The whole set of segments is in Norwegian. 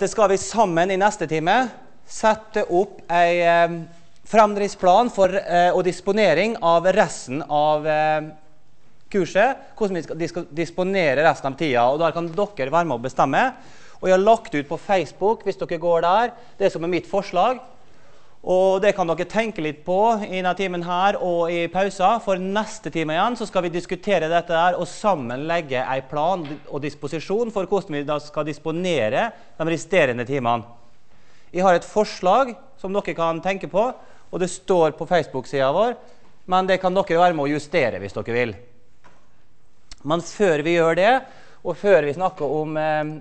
Deretter skal vi sammen i neste time sette opp en fremdriftsplan for og disponering av resten av kurset, hvordan vi skal disponere resten av tida, og der kan dere være med å bestemme. Og jeg har lagt ut på Facebook, hvis dere går der, det som mitt forslag. Og det kan dere tenke litt på i denne timen her og i pausa. For neste time igjen så skal vi diskutere dette der og sammen legge en plan og disposisjon for hvordan vi da skal disponere de resterende timene. Jeg har et forslag som dere kan tenke på, og det står på Facebook-siden vår, men det kan dere være med å justere hvis dere vil. Men før vi gjør det, og før vi snakker om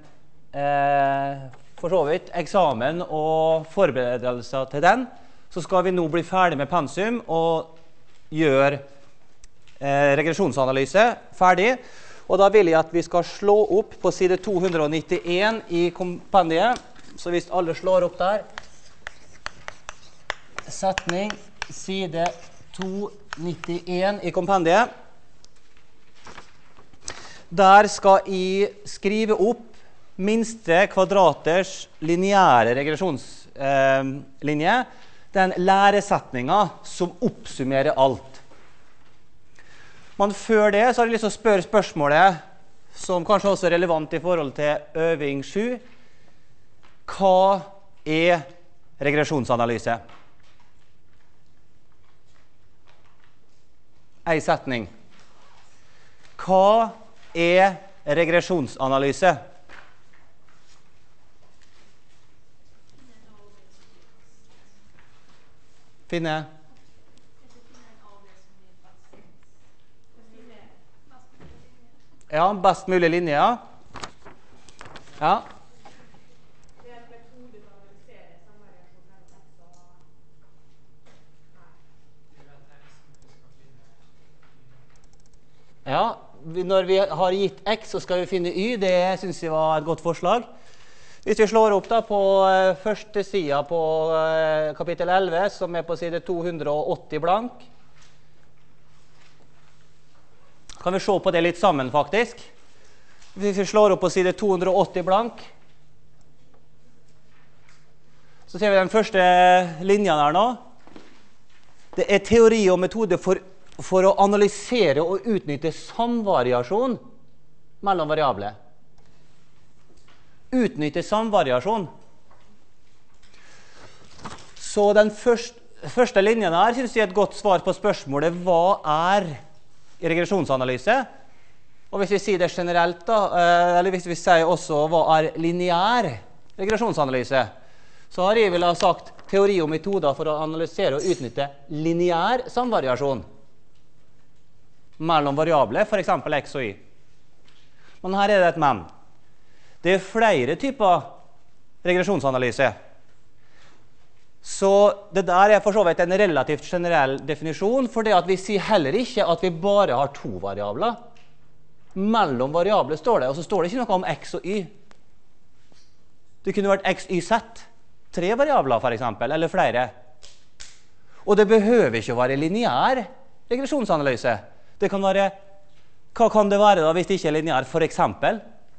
for så vidt eksamen og forberedelser til den, så skal vi nå bli ferdig med pensum og gjøre regresjonsanalyse ferdig. Og da vil jeg at vi skal slå opp på side 291 i kompendiet. Så hvis alle slår opp der, setning, side 291 i kompendiet. Der skal jeg skrive opp minste kvadraters lineære regresjonslinje, den læresetningen som oppsummerer alt. Men før det så har jeg lyst til å spørre spørsmålet, som kanskje også er relevant i forhold til øving 7. Hva er regresjonsanalyse? En setning. Hva er regresjonsanalyse? Finne? Ja, best mulig linje, ja. Ja. Ja, når vi har gitt X, så skal vi finne Y. Det synes jeg var et godt forslag. Hvis vi slår opp da på første siden på kapittel 11, som er på side 280 blank, kan vi se på det litt sammen faktisk. Hvis vi slår opp på side 280 blank, så ser vi den første linjen her nå. Det er teori og metode for å analysere og utnytte samvariasjon mellom variabler. Utnytte samvariasjon. Så den første linjen her synes jeg er et godt svar på spørsmålet hva er regresjonsanalyse? Og hvis vi sier det generelt da, eller hvis vi sier også hva er lineær regresjonsanalyse, så har jeg vel sagt teori og metoder for å analysere og utnytte lineær samvariasjon mellom variabler, for eksempel X og Y. Men her er det et men. Det er flere typer regresjonsanalyse. Så det der er for så vidt en relativt generell definisjon, for det at vi sier heller ikke at vi bare har to variabler. Mellom variabler står det, og så står det ikke noe om X og Y. Det kunne vært X, Y, Z. 3 variabler for eksempel, eller flere. Og det behøver ikke å være lineær regresjonsanalyse. Det kan være, hva kan det være da hvis det ikke er lineær? For eksempel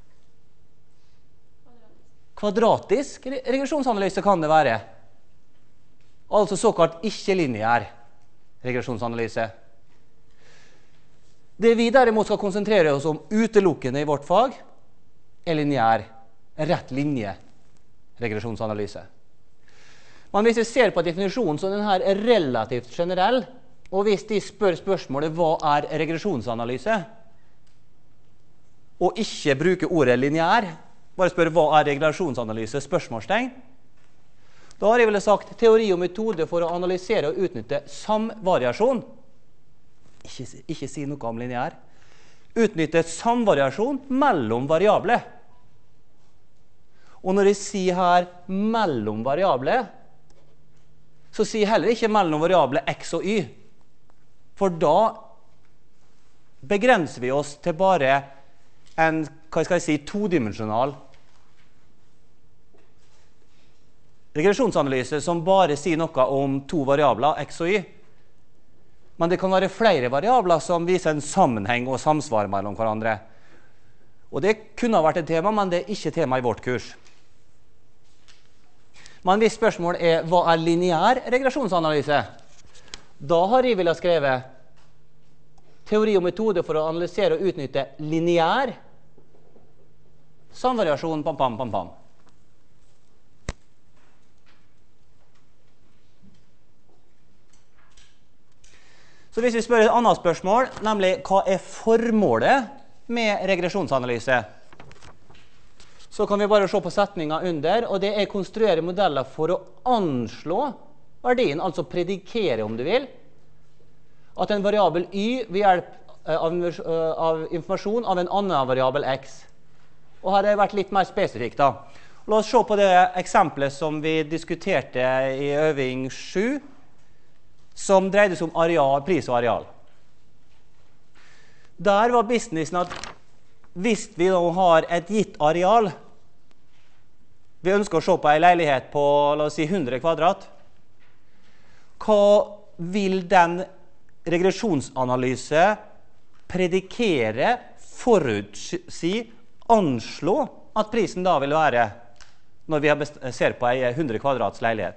kvadratisk regresjonsanalyse kan det være. Altså såkalt ikke-lineær regresjonsanalyse. Det vi derimot skal konsentrere oss om utelukkende i vårt fag, er lineær, rett linje regresjonsanalyse. Men hvis vi ser på definisjonen, så den her er relativt generell, og hvis de spør spørsmålet hva er regresjonsanalyse, og ikke bruker ordet lineær, bare spør hva er regresjonsanalyse, spørsmålstegn, da har jeg vel sagt teori og metode for å analysere og utnytte samvariasjon. Ikke si noe om lineær. Utnytte samvariasjon mellom variabler. Og når jeg sier her mellom variabler, så sier jeg heller ikke mellom variabler X og Y. For da begrenser vi oss til bare en, hva skal jeg si, todimensjonal regresjonsanalyse som bare sier noe om to variabler, X og Y. Men det kan være flere variabler som viser en sammenheng og samsvar mellom hverandre. Og det kunne ha vært et tema, men det er ikke tema i vårt kurs. Men hvis spørsmålet er, hva er lineær regresjonsanalyse? Da har jeg villet skrive teori og metode for å analysere og utnytte lineær samvariasjon, pam, pam, pam, pam. Så hvis vi spør et annet spørsmål, nemlig hva er formålet med regresjonsanalyse? Så kan vi bare se på setningen under, og det er konstruere modeller for å anslå verdien, altså predikere om du vil, at en variabel y ved hjelp av informasjon av en annen variabel x. Og her har det vært litt mer spesifikt da. La oss se på det eksempelet som vi diskuterte i øving 7, som dreide seg om areal, pris og areal. Der var businessen at hvis vi nå har et gitt areal, vi ønsker å se på en leilighet på, la oss si, 100 kvadrat, hva vil den regresjonsanalyse predikere, forutsi, anslå at prisen da vil være når vi ser på en 100 kvadrats leilighet?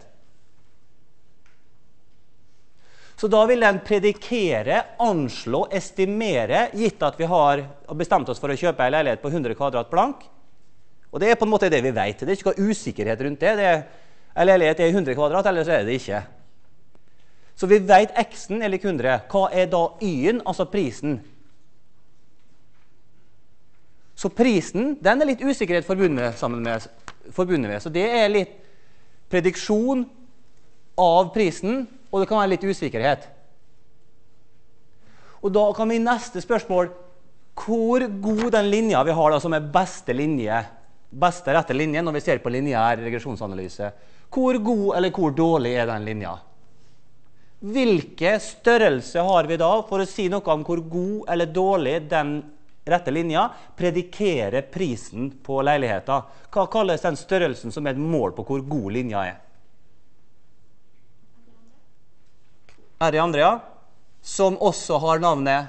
Så da vil den predikere, anslå, estimere, gitt at vi har bestemt oss for å kjøpe en leilighet på 100 kvadrat blank. Og det er på en måte det vi vet. Det er ikke noe usikkerhet rundt det. En leilighet er 100 kvadrat, eller så er det ikke. Så vi vet x-en er lik 100. Hva er da y-en, altså prisen? Så prisen, den er litt usikkerhet forbundet med. Så det er litt prediksjon av prisen, og det kan være litt usikkerhet. Og da kan vi i neste spørsmål, hvor god den linja vi har da, som er beste rette linje når vi ser på lineær regresjonsanalyse, hvor god eller hvor dårlig er den linja? Hvilke størrelse har vi da for å si noe om hvor god eller dårlig den rette linja predikerer prisen på leiligheten? Hva kalles den størrelsen som er et mål på hvor god linja er? Er det andre, ja? Som også har navnet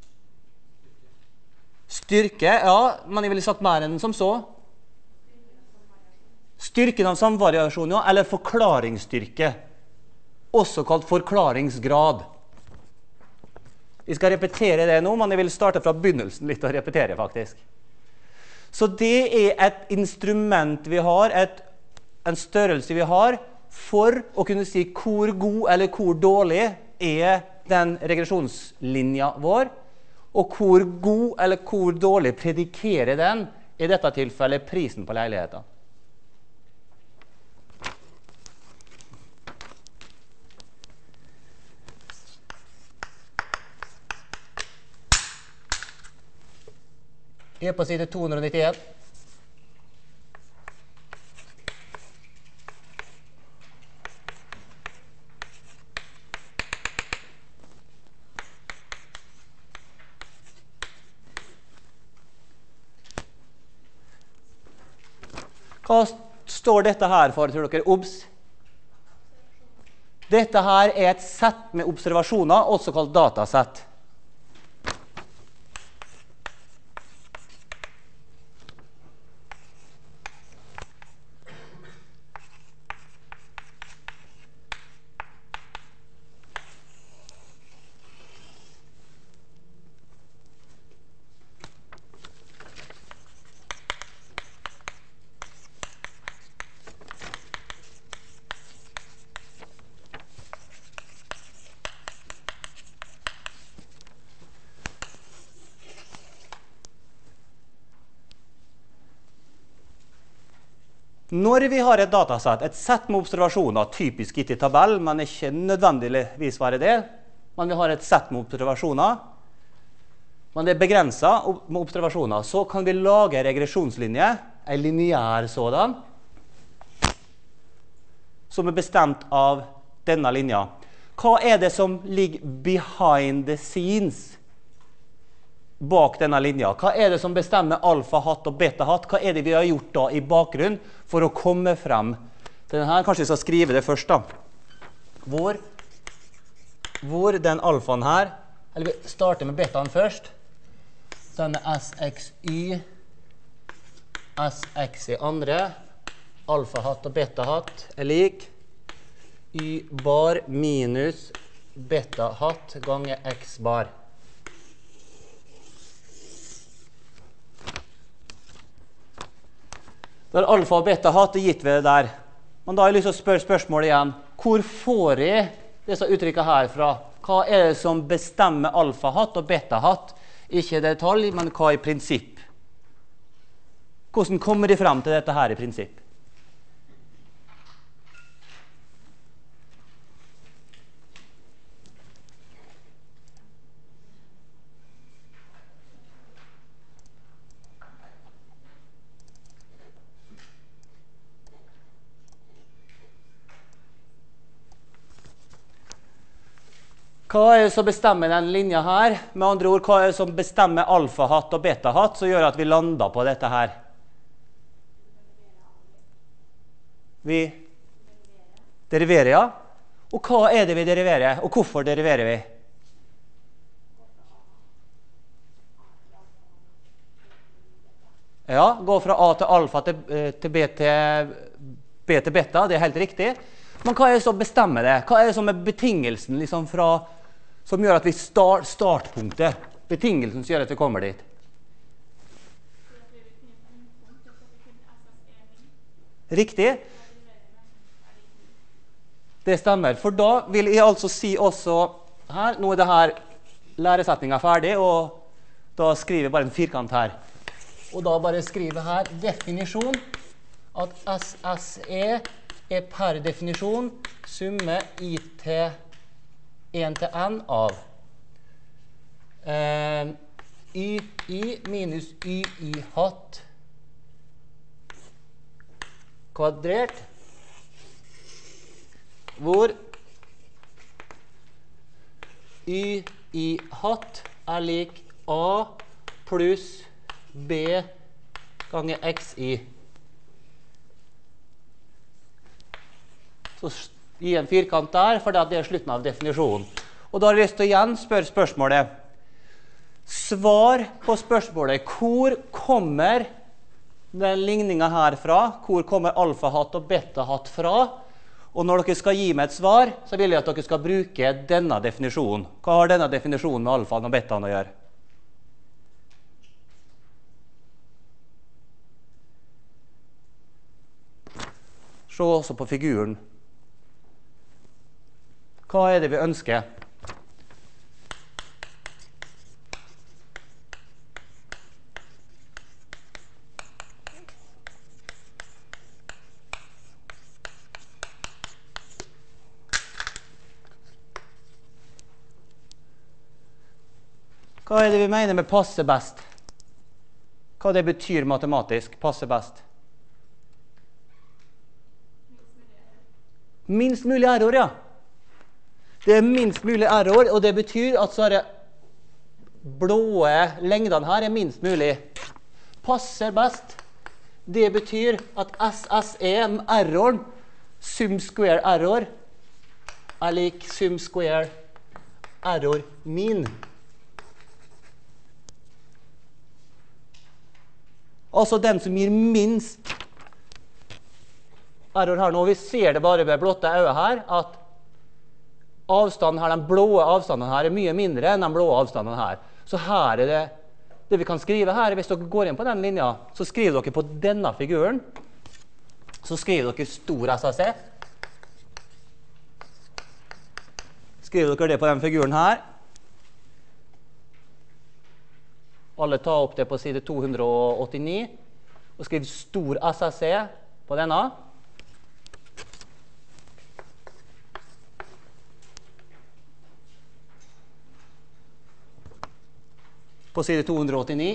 styrke, ja, men jeg ville sagt mer enn som så. Styrken av samvariasjon, ja, eller forklaringsstyrke. Også kalt forklaringsgrad. Jeg skal repetere det nå, men jeg vil starte fra begynnelsen litt og repetere faktisk. Så det er et instrument vi har, en størrelse vi har, for å kunne si hvor god eller hvor dårlig er den regresjonslinja vår, og hvor god eller hvor dårlig predikerer den, i dette tilfellet prisen på leiligheten. Jeg er på side 291. Hva står dette her for, tror dere? Obs. Dette her er et sett med observasjoner, også kalt datasett. Når vi har et datasett, et sett med observasjoner, typisk gitt i tabell, men ikke nødvendigvis være det, men vi har et sett med observasjoner, men det er begrenset med observasjoner, så kan vi lage en regresjonslinje, en lineær sådan, som er bestemt av denne linja. Hva er det som ligger behind the scenes bak denne linja? Hva er det som bestemmer alfa-hatt og beta-hatt? Hva er det vi har gjort da i bakgrunn for å komme frem til denne? Kanskje jeg skal skrive det først da. Hvor den alfaen her, eller vi starter med betaen først. Denne SXY, SX i andre, alfahatt og betahatt er lik y bar minus betahatt ganger x bar. Der alfa og betahatt er gitt ved det der. Men da har jeg lyst til å spørre spørsmålet igjen. Hvor får jeg disse uttrykkene her fra? Hva er det som bestemmer alfahatt og betahatt? Ikke i detalj, men hva i prinsipp? Hvordan kommer de frem til dette her i prinsipp? Hva er det som bestemmer denne linja her? Med andre ord, hva er det som bestemmer alfahatt og betahatt, som gjør at vi lander på dette her? Vi deriverer, ja. Og hva er det vi deriverer? Og hvorfor deriverer vi? Ja, gå fra A til alfa til B til beta, det er helt riktig. Men hva er det som bestemmer det? Hva er det som er betingelsen liksom som gjør at vi startpunktet, betingelsen som gjør at vi kommer dit? Riktig. Det stemmer. For da vil jeg altså si også her, nå er det her læresetningen ferdig, og da skriver jeg bare en firkant her. Og da bare skriver her definisjon at SSE er per definisjon summe I til 1 til n av y minus y hatt kvadrert, hvor y hatt er lik a pluss b ganger xy. Så gi en firkant der, for det er slutten av definisjonen. Og da har jeg lyst til å igjen spørre spørsmålet. Svar på spørsmålet, hvor kommer den ligningen her fra? Hvor kommer alfahatt og betahatt fra? Og når dere skal gi meg et svar, så vil jeg at dere skal bruke denne definisjonen. Hva har denne definisjonen med alfaen og betaen å gjøre? Se også på figuren. Hva er det vi ønsker? Hva er det vi mener med passe best? Hva det betyr matematisk, passe best? Minst mulig error, ja. Det er minst mulig error, og det betyr at så er det blåe lengdene her er minst mulig. Passer best. Det betyr at SSE, erroren, sum square error, er lik sum square error min. Altså den som gir minst error her nå. Vi ser det bare ved blotte øyne her, at avstanden her, den blå avstanden her er mye mindre enn den blå avstanden her. Så her er det vi kan skrive her, hvis dere går inn på den linja, så skriver dere på denne figuren, så skriver dere stor SSE. Skriver dere det på den figuren her. Alle tar opp det på side 289, og skriver stor SSE på denne. På side 289.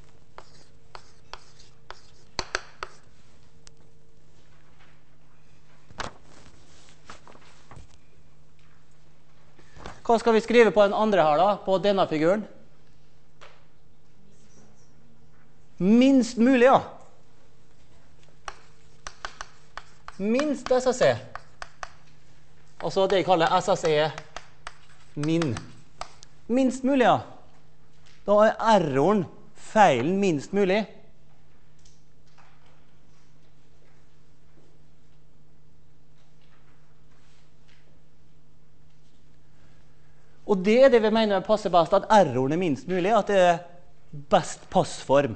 Hva skal vi skrive på den andre her da, på denne figuren? Minst mulig, ja. Minst SSE. Altså det jeg kaller SSE min. Minst mulig, ja. Da er erroren, feilen, minst mulig. Og det er det vi mener passer best, at erroren er minst mulig, at det er best passform.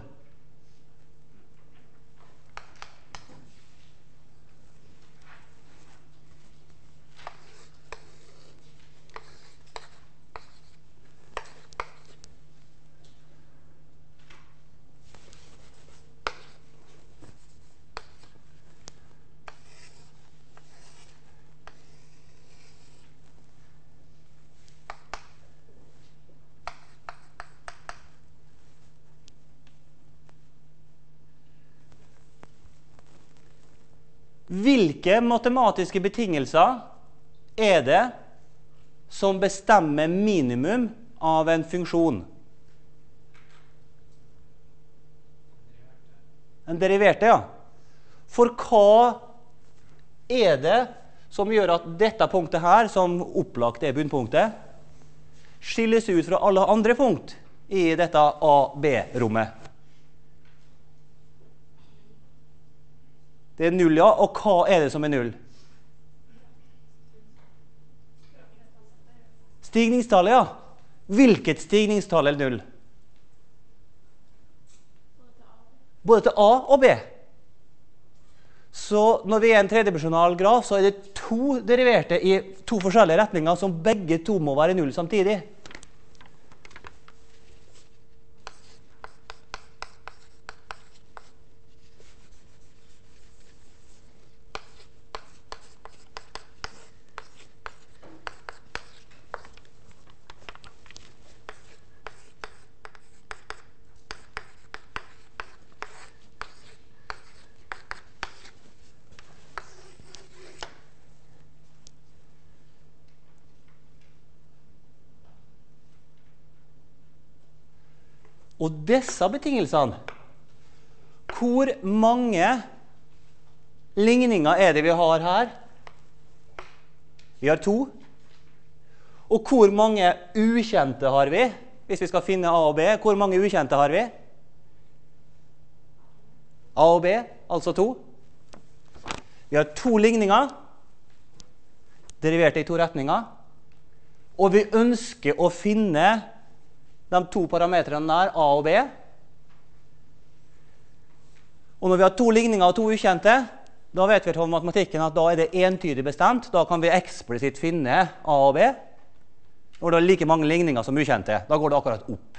Hvilke matematiske betingelser er det som bestemmer minimum av en funksjon? En deriverte, ja. For hva er det som gjør at dette punktet her, som opplagt er bunnpunktet, skilles ut fra alle andre punkt i dette A-B-rommet? Det er null, ja. Og hva er det som er null? Stigningstallet, ja. Hvilket stigningstall er null? Både til A og B. Så når vi er en tredimensjonal graf, så er det to deriverte i to forskjellige retninger som begge to må være null samtidig. Og disse betingelsene, hvor mange ligninger er det vi har her? Vi har to. Og hvor mange ukjente har vi? Hvis vi skal finne A og B, hvor mange ukjente har vi? A og B, altså to. Vi har to ligninger, deriverte i to retninger. Og vi ønsker å finne de to parametrene der, A og B. Og når vi har to ligninger og to ukjente, da vet vi fra matematikken at da er det entydig bestemt. Da kan vi eksplisitt finne A og B. Når det er like mange ligninger som ukjente, da går det akkurat opp.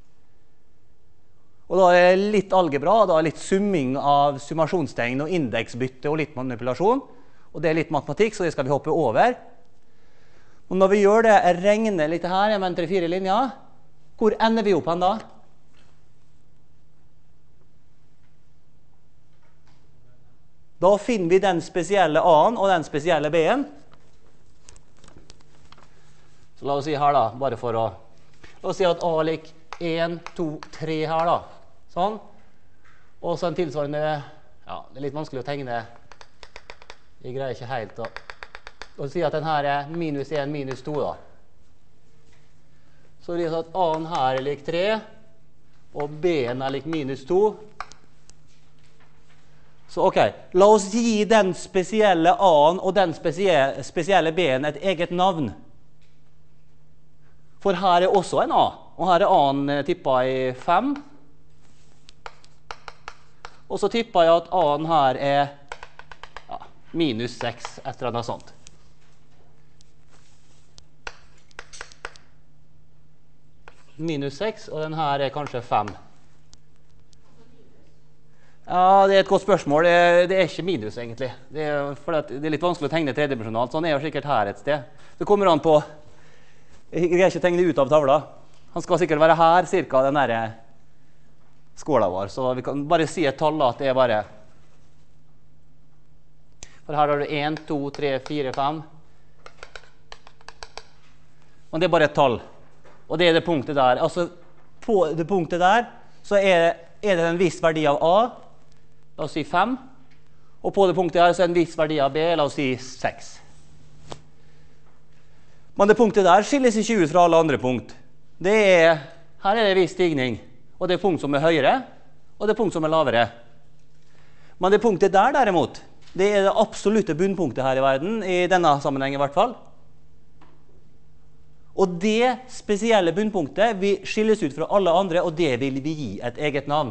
Og da er det litt algebra, da er det litt summing av summasjonstegn og indeksbytte og litt manipulasjon. Og det er litt matematikk, så det skal vi hoppe over. Og når vi gjør det, jeg regner litt her med 3-4 linjer. Hvor ender vi opp hen da? Da finner vi den spesielle A-en og den spesielle B-en. Så la oss si her da, bare for å... La oss si at A lik 1, 2, 3 her da. Sånn. Og så en tilsvarende... Ja, det er litt vanskelig å tegne. Jeg greier ikke helt da. La oss si at den her er minus 1, minus 2 da. Så det er sånn at A-en her er lik 3, og B-en er lik minus 2. Så ok, la oss gi den spesielle A-en og den spesielle B-en et eget navn. For her er også en A, og her er A-en tippet i 5. Og så tipper jeg at A-en her er ja, minus 6, et eller annet sånt. Minus 6, og den her er kanskje 5. Ja, det er et godt spørsmål. Det er ikke minus, egentlig. Det er litt vanskelig å tegne tredimensjonalt, så han er jo sikkert her et sted. Det kommer an på... Jeg greier ikke tegne ut av tavla. Han skal sikkert være her, cirka den der skåla vår. Så vi kan bare si et tall, at det er bare... For her har du 1, 2, 3, 4, 5. Men det er bare et tall. Og det er det punktet der. Altså, på det punktet der, så er det en viss verdi av A, la oss si 5. Og på det punktet her, så er det en viss verdi av B, la oss si 6. Men det punktet der skilles ikke ut fra alle andre punkt. Her er det en viss stigning. Og det er punkt som er høyere, og det er punkt som er lavere. Men det punktet der, derimot, det er det absolutte bunnpunktet her i verden, i denne sammenhengen i hvert fall. Og det spesielle bunnpunktet vil skilles ut fra alle andre, og det vil vi gi et eget navn.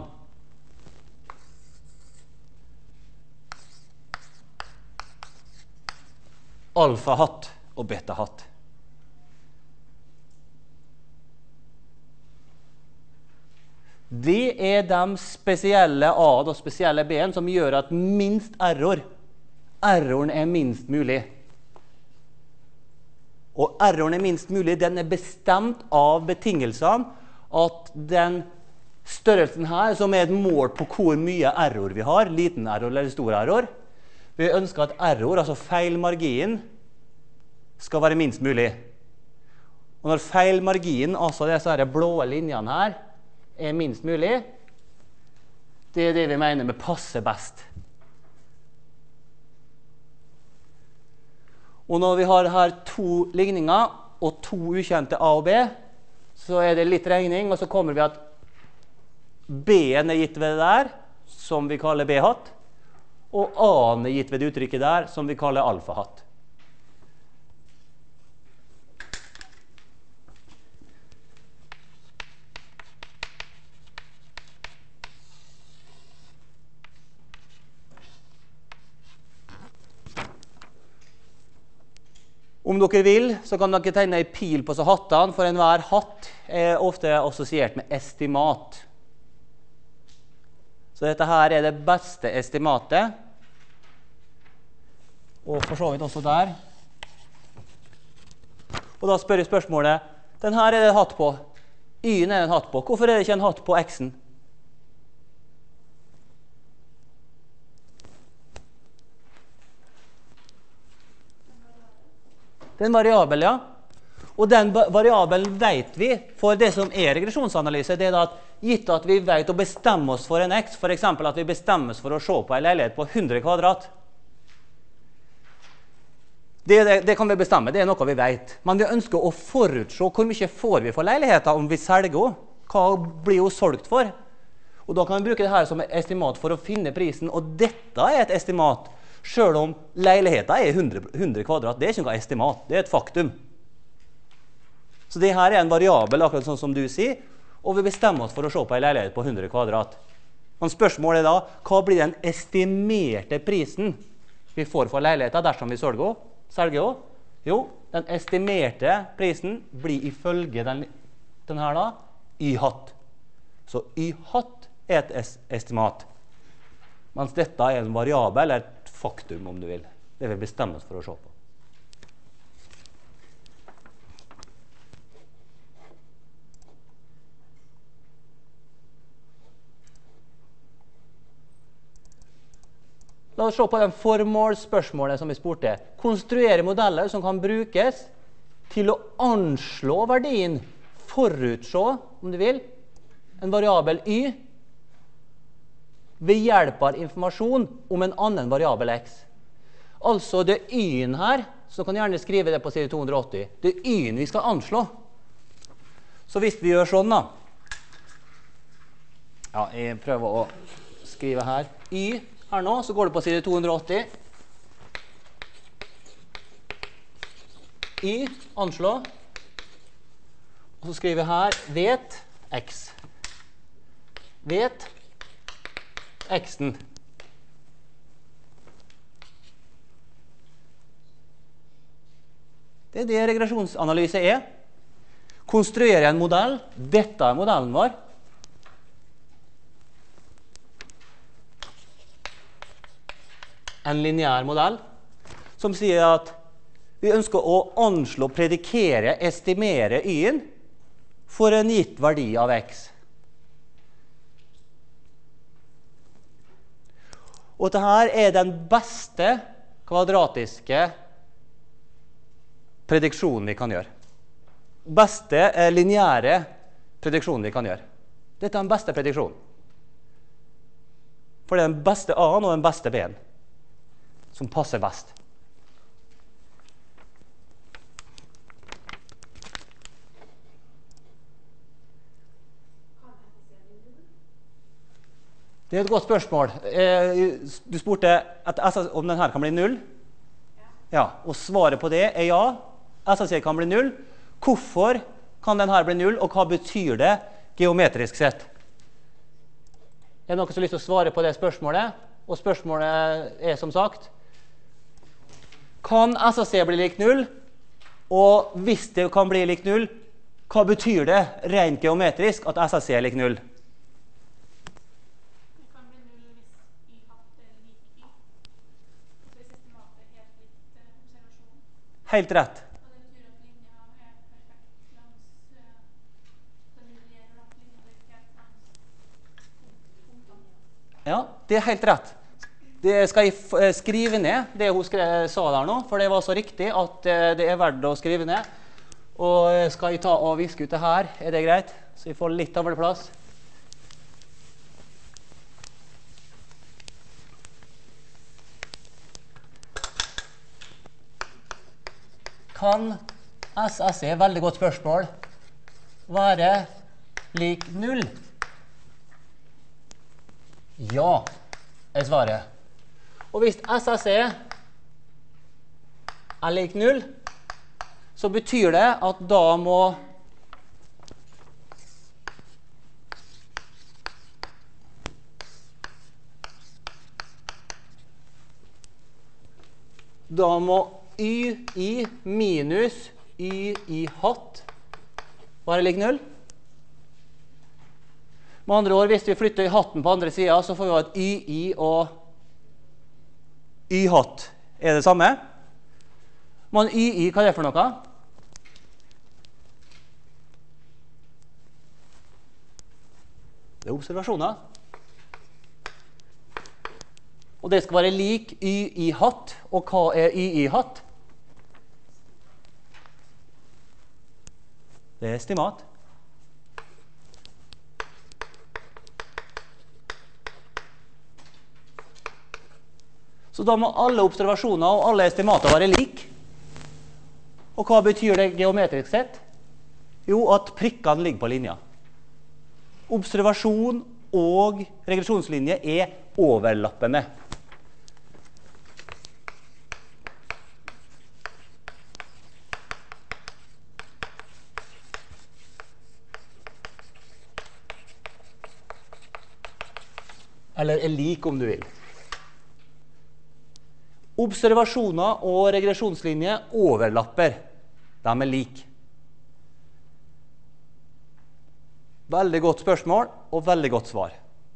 Alfa-hatt og beta-hatt. Det er de spesielle A-en og spesielle B-en som gjør at minst erroren er minst mulig. Og erroren er minst mulig, den er bestemt av betingelsene at den størrelsen her, som er et mål på hvor mye error vi har, liten error eller stor error, vi ønsker at error, altså feilmargin, skal være minst mulig. Og når feilmargin, altså disse blå linjene her, er minst mulig, det er det vi mener med passe best. Og når vi har her 2 ligninger og 2 ukjente A og B, så er det litt regning, og så kommer vi at B-en er gitt ved det der, som vi kaller B-hatt, og A-en er gitt ved det uttrykket der, som vi kaller alfa-hatt. Om dere vil, så kan dere tegne en pil på så hattene, for enhver hatt er ofte assosiert med estimat. Så dette her er det beste estimatet, og for så vidt også der. Og da spør jeg spørsmålet, den her er det hatt på, Y-en er det en hatt på, hvorfor er det ikke en hatt på X-en? Det er en variabel, ja. Og den variabelen vet vi, for det som er regresjonsanalyse, det er at gitt at vi vet å bestemme oss for en X, for eksempel at vi bestemmer oss for å se på en leilighet på 100 kvadrat. Det kan vi bestemme, det er noe vi vet. Men vi ønsker å forutse hvor mye får vi for leiligheten om vi selger henne. Hva blir hun solgt for? Og da kan vi bruke det her som et estimat for å finne prisen, og dette er et estimat. Selv om leiligheten er 100 kvadrat, det er ikke noe estimat, det er et faktum. Så det her er en variabel, akkurat sånn som du sier, og vi bestemmer oss for å se på en leilighet på 100 kvadrat. Men spørsmålet er da, hva blir den estimerte prisen vi får for leiligheten dersom vi selger henne? Jo, den estimerte prisen blir ifølge den her da, Y-hatt. Så Y-hatt er et estimat. Mens dette er en variabel, eller et faktum om du vil. Det vil bestemmes for å se på. La oss se på den formålsspørsmålet som vi spurte. Konstruere modeller som kan brukes til å anslå verdien, forutse, om du vil, en variabel Y, ved hjelp av informasjon om en annen variabel X. Altså det er Y-en her, så kan jeg gjerne skrive det på side 280. Det er Y-en vi skal anslå. Så hvis vi gjør sånn da, ja, jeg prøver å skrive her, Y her nå, så går det på side 280. Y, anslå. Og så skriver jeg her, vet X. Vet X-en. Det er det regresjonsanalyse er. Konstruere en modell. Dette er modellen vår. En lineær modell som sier at vi ønsker å anslå, predikere, estimere Y-en for en gitt verdi av X. Og dette her er den beste kvadratiske prediksjonen vi kan gjøre. Beste lineære prediksjonen vi kan gjøre. Dette er den beste prediksjonen. For det er den beste A-en og den beste B-en som passer best. Det er et godt spørsmål. Du spurte om denne kan bli 0. Ja, og svaret på det er ja. SSC kan bli 0. Hvorfor kan den her bli 0, og hva betyr det geometrisk sett? Er det noen som har lyst til å svare på det spørsmålet? Og spørsmålet er som sagt, kan SAC bli lik 0? Og hvis det kan bli lik 0, hva betyr det rent geometrisk at SAC er lik 0? Det kan bli 0 hvis y hatt er lik y. Så hvis estimatet er helt likt observasjonen. Helt rett. Og det betyr at linja er perfekt langs den nullerer at linja er helt langs punktene. Ja, det er helt rett. Det skal jeg skrive ned, det hun sa der nå, for det var så riktig at det er verdt å skrive ned. Og skal jeg ta og viske ut det her, er det greit? Så jeg får litt tavleplass. Kan SSE, veldig godt spørsmål, være lik 0? Ja, er svaret. Og hvis SSE er lik 0, så betyr det at da må y minus y hatt være lik 0. Med andre ord, hvis vi flytter hatten på andre siden, så får vi ha et y og y hatt. Er det samme? Men y, hva er det for noe? Det er observasjoner. Og det skal være lik y hatt. Og hva er y hatt? Det er estimat. Så da må alle observasjoner og alle estimater være lik. Og hva betyr det geometrisk sett? Jo, at prikkene ligger på linja. Observasjon og regresjonslinje er overlappende. Eller er lik, om du vil. Observasjoner og regresjonslinje overlapper. De er lik. Veldig godt spørsmål og veldig godt svar.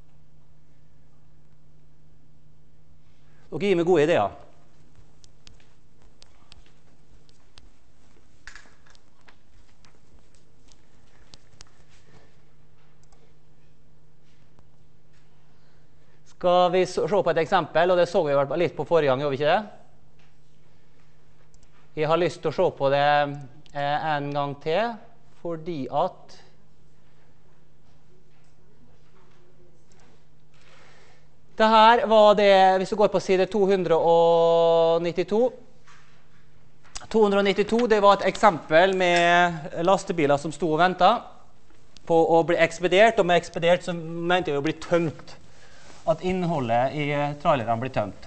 Dere gir meg gode ideer. Skal vi se på et eksempel, og det så vi litt på forrige gang, gjør vi ikke det? Jeg har lyst til å se på det en gang til, fordi at det her var det, hvis du går på side 292. 292, det var et eksempel med lastebiler som sto og ventet på å bli ekspedert, og med ekspedert så mente jeg å bli tømt. At innholdet i trailerne blir tømt.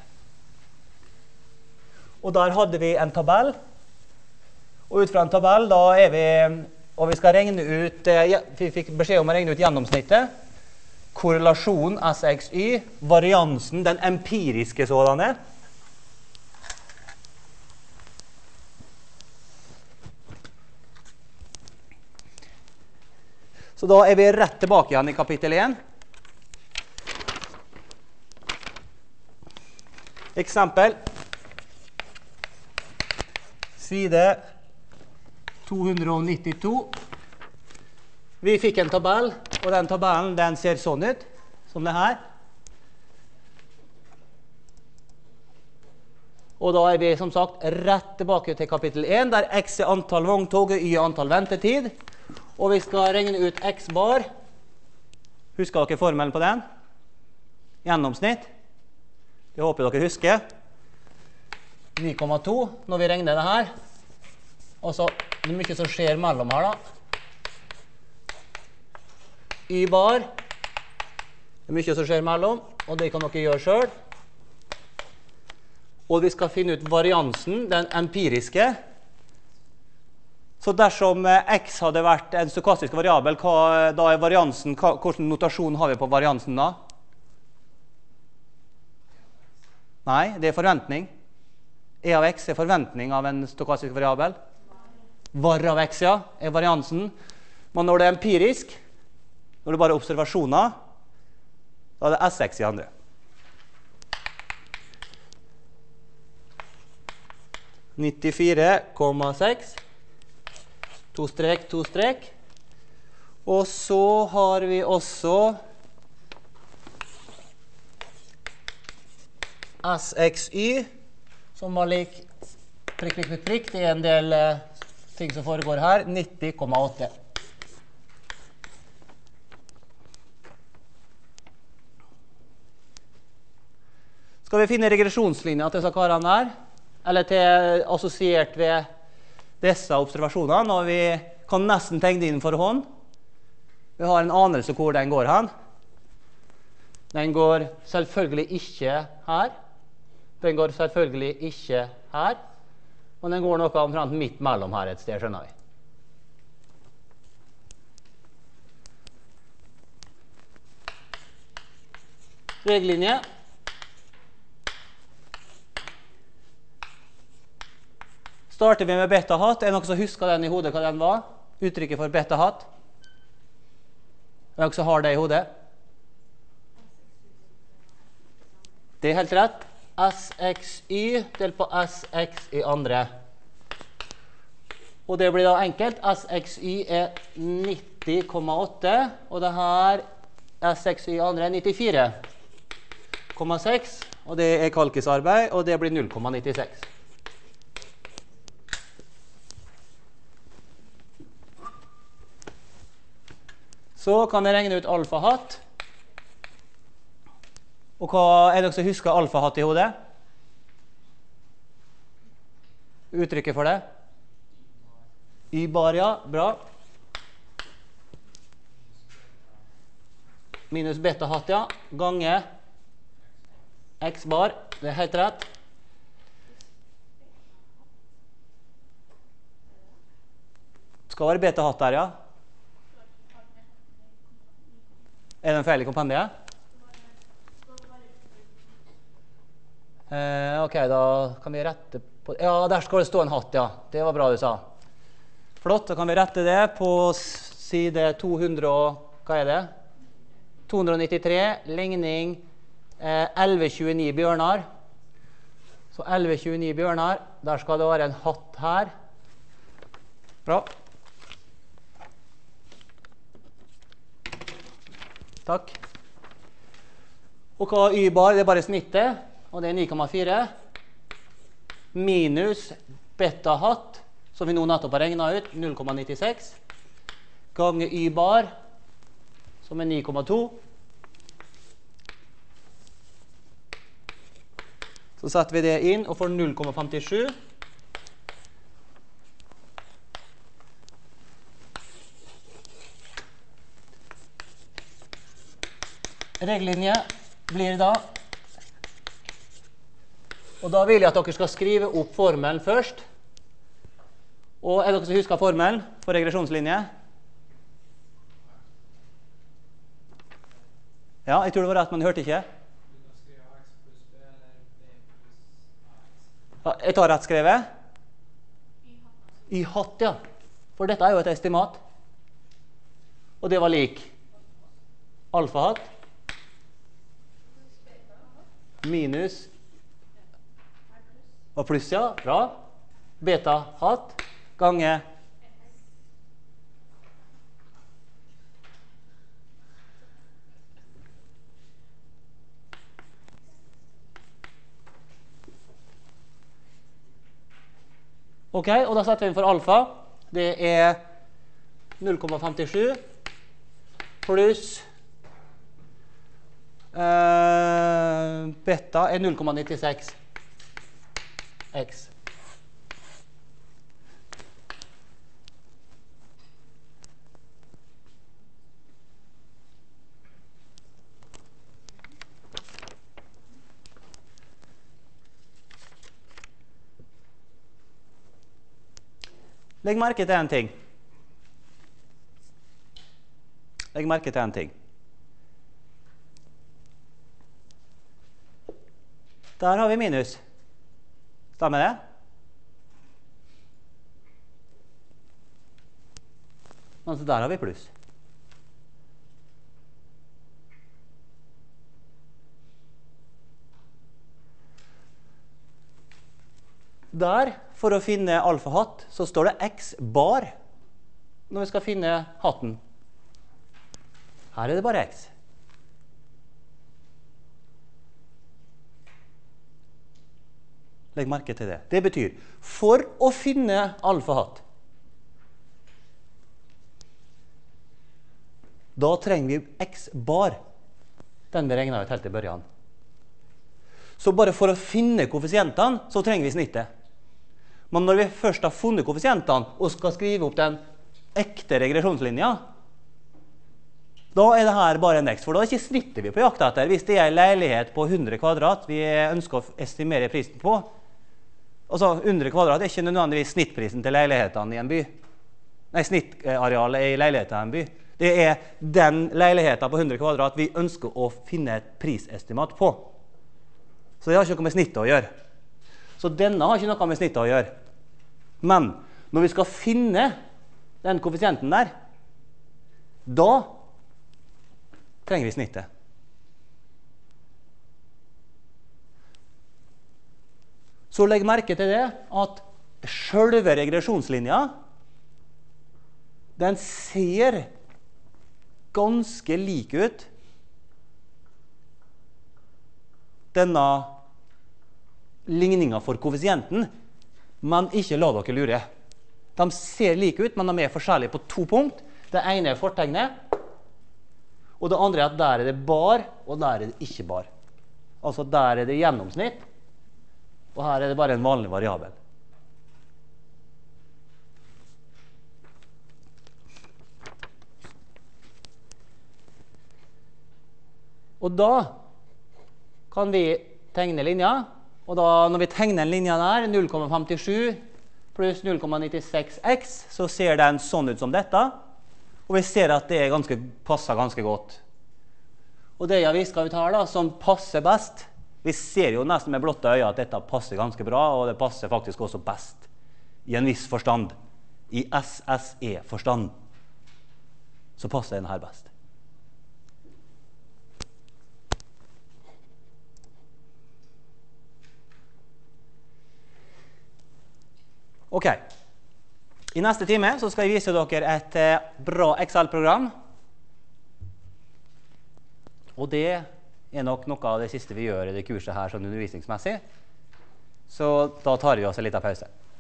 Og der hadde vi en tabell. Og ut fra en tabell, da er vi, og vi skal regne ut, vi fikk beskjed om å regne ut gjennomsnittet, korrelasjon SXY, variansen, den empiriske sådanne. Så da er vi rett tilbake igjen i kapittel 1. Eksempel. Side 292. Vi fikk en tabell, og den tabellen den ser sånn ut, som det her. Og da er vi som sagt rett tilbake til kapittel 1, der x er antall vogntog og y er antall ventetid. Og vi skal regne ut x bar. Husker dere formelen på den? Gjennomsnitt. Det håper dere husker. 9,2 når vi regner det her. Og så det er mye som skjer mellom her da. Y bar. Det er mye som skjer mellom, og det kan dere gjøre selv. Og vi skal finne ut variansen, den empiriske, Så dersom x hadde vært en stokastisk variabel, da er variansen, hvilken notasjon har vi på variansen da? Nei, det er forventning. E av x er forventning av en stokastisk variabel. Var av x, ja, er variansen. Men når det er empirisk, når det bare er observasjoner, da er det Sx i andre. «94,6». To strek, to strek. Og så har vi også SXY, som var lik prikk, prikk, prikk, prikk. Det er en del ting som foregår her. 90,8. Skal vi finne regresjonslinjer til disse karene her, eller til assosiert ved disse observasjonene, og vi kan nesten tegne inn for hånd. Vi har en anelse hvor den går hen. Den går selvfølgelig ikke her. Den går selvfølgelig ikke her. Og den går noe omtrent midt mellom her et sted, skjønner vi. Regellinje. Starter vi med beta-hatt. Er det noen som husker den i hodet, hva den var? Uttrykket for beta-hatt. Er det noen som har det i hodet? Det er helt rett. SXY delt på SX i andre. Og det blir da enkelt. SXY er 90,8, og det her SXY i andre er 94,6, og det er kalkisarbeid, og det blir 0,96. Så kan vi regne ut alfa-hatt. Og hva er det dere som husker alfa-hatt i hodet? Uttrykket for det? Y-bar, ja. Bra. Minus beta-hatt, ja. Gange x-bar. Det er helt rett. Skal være beta-hatt der, ja. Er det en feil i kompendiet? Ok, da kan vi rette på... Ja, der skal det stå en hatt, ja. Det var bra du sa. Flott, da kan vi rette det på side 200 og... Hva er det? 293, ligning 1129 Bjørnar. Så 1129 Bjørnar, der skal det være en hatt her. Bra. Takk. Og hva er y-bar? Det er bare snittet, og det er 9,4. Minus beta-hatt, som vi nå nettopp har regnet ut, 0,96. Gange y-bar, som er 9,2. Så setter vi det inn og får 0,57. Regellinje blir da, og da vil jeg at dere skal skrive opp formelen først. Og er dere som husker formelen for regresjonslinje? Ja, jeg tror det var rett, men jeg hørte ikke. Ja, jeg tar rett skrevet. I hatt, ja. For dette er jo et estimat. Og det var lik alfa-hatt. Minus og pluss, ja, bra. Beta-hatt gange ok, og da setter vi inn for alfa. Det er 0,57 pluss beta er 0,96 x. Legg merke til en ting. Legg merke til en ting. Der har vi minus. Stemmer det? Altså der har vi pluss. Der, for å finne alfahatt, så står det x bar når vi skal finne hatten. Her er det bare x. Legg merke til det. Det betyr, for å finne alfahatt, da trenger vi x bar, den vi regnet ut helt i børjan. Så bare for å finne koeffisientene, så trenger vi snittet. Men når vi først har funnet koeffisientene, og skal skrive opp den ekte regresjonslinja, da er det her bare en x, for da er ikke snittet vi på jakt etter. Hvis det er en leilighet på 100 kvadrat vi ønsker å estimere prisen på, altså 100 kvadrat er ikke nødvendigvis snittprisen til leilighetene i en by. Nei, snittarealet i leiligheten i en by. Det er den leiligheten på 100 kvadrat vi ønsker å finne et prisestimat på. Så det har ikke noe med snittet å gjøre. Så denne har ikke noe med snittet å gjøre. Men når vi skal finne den koeffisienten der, da trenger vi snittet. Så legg merke til det at selve regresjonslinja, den ser ganske lik ut denne ligningen for koeffisienten, men ikke la dere lure. De ser like ut, men de er forskjellige på 2 punkt. Det ene er fortegnet, og det andre er at der er det bar, og der er det ikke bar. Altså der er det gjennomsnitt, og her er det bare en vanlig variabel. Og da kan vi tegne linja, og da når vi tegner en linje der, 0,57 pluss 0,96x, så ser den sånn ut som dette, og vi ser at det passer ganske godt. Og det jeg visker ut her da, som passer best, vi ser jo nesten med blotte øye at dette passer ganske bra, og det passer faktisk også best i en viss forstand, i SSE-forstand, så passer den her best. Ok, i neste time så skal jeg vise dere et bra Excel-program. Og det er nok noe av det siste vi gjør i det kurset her sånn undervisningsmessig. Så da tar vi oss en liten pause.